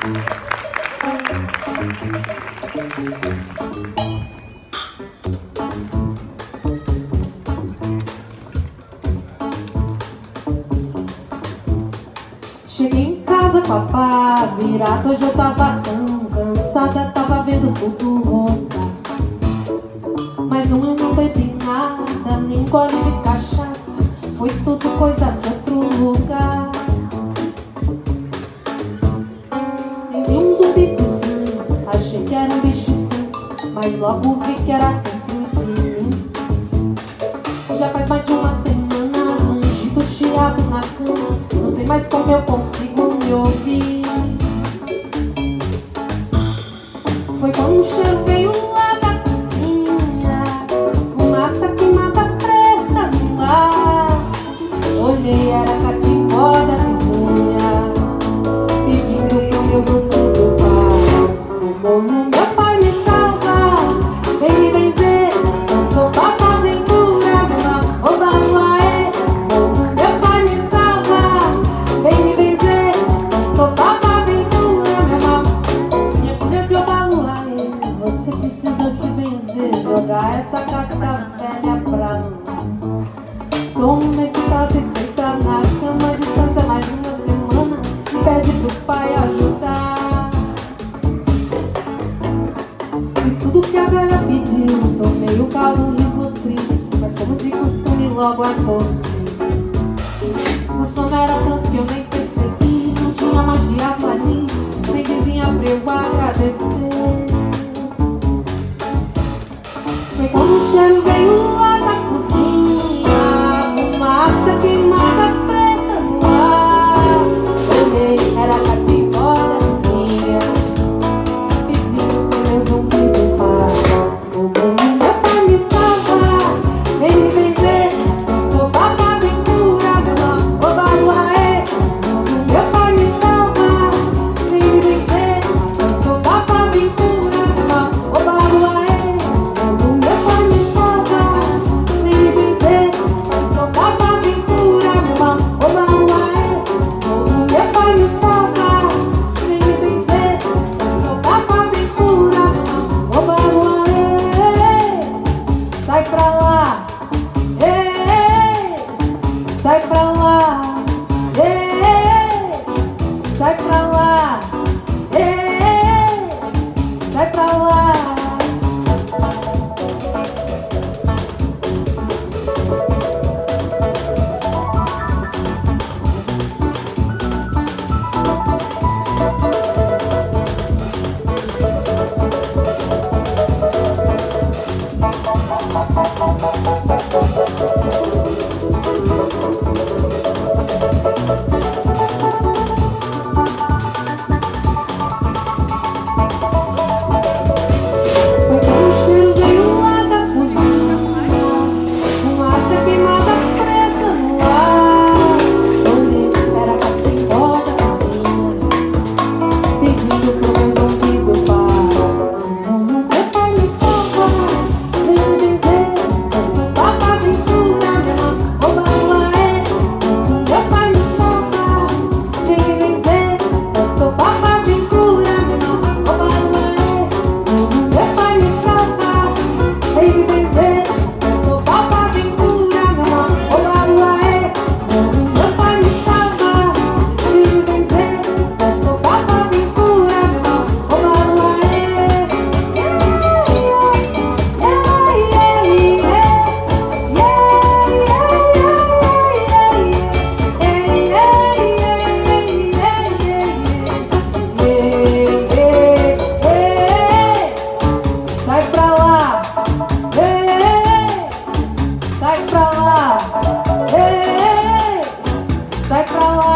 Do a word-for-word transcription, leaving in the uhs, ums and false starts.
Cheguei em casa com a pá virada, hoje eu tava tão cansada, tava vendo tudo rodar. Mas não, eu não bebi nada, nem gole de cachaça, foi tudo coisa de outro lugar. Entendi um zumbido estranho, achei que era um bicho tanto, mas logo vi que era dentro de mim. Já faz mais de uma semana, rangido, chiado na cama, não sei mais como eu consigo me ouvir. Foi quando um cheiro veio lá da cozinha, fumaça queimada preta no ar. Olhei, era a catimbó da vizinha, pedindo pro meu zumbido parar. O bom meu pai me salva, vem me benzer, cantou papa aventura, meu ô baluaê. Meu pai me salva, vem me benzer, cantou papa aventura, meu minha filha de ô baluaê. Você precisa se benzer, jogar essa casca velha pra lá. Toma esse prato e deita na cama, descansa mais uma semana e pede pro pai ajudar. Fiz tudo que a velha pediu, tomei o caldo Rivotril, mas como de costume logo acordei. O sono era tanto que eu nem percebi, não tinha mais diabo ali, nem vizinha pra eu agradecer. Foi quando o cheiro veio lá da cozinha, fumaça queimada preta no ar. Olhei, era a catimbó da vizinha, pedindo pro meu zumbido parar. O bom meu pai me salva, vem me benzer, cantou papa aventura, meu ô baluaê. Meu pai me salva, vem me benzer, cantou papa aventura, meu ô baluaê. Meu pai me salva, vem me benzer, cantou papa aventura, meu ô baluaê. Meu pai me salva, vem me benzer, cantou papa aventura, meu ô baluaê. Sai pra lá, ei, sai pra lá, ei, sai pra lá, ei, sai pra lá. Foi quando o cheiro veio lá da cozinha, fumaça queimada preta no ar. Olhei, era a catimbó da vizinha, pedindo pro meu zumbido parar. Meu pai me salva, vem me benzer, cantou papa aventura, meu ô baluaê. Meu pai me salva, vem me benzer, cantou papa aventura, meu ô baluaê. Meu pai me salva, vem me benzer, cantou papa aventura, meu ô baluaê. Meu pai me salva, vem me benzer, cantou papa aventura, meu ô baluaê. Sai pra lá, ei, sai pra lá, ei, sai pra lá.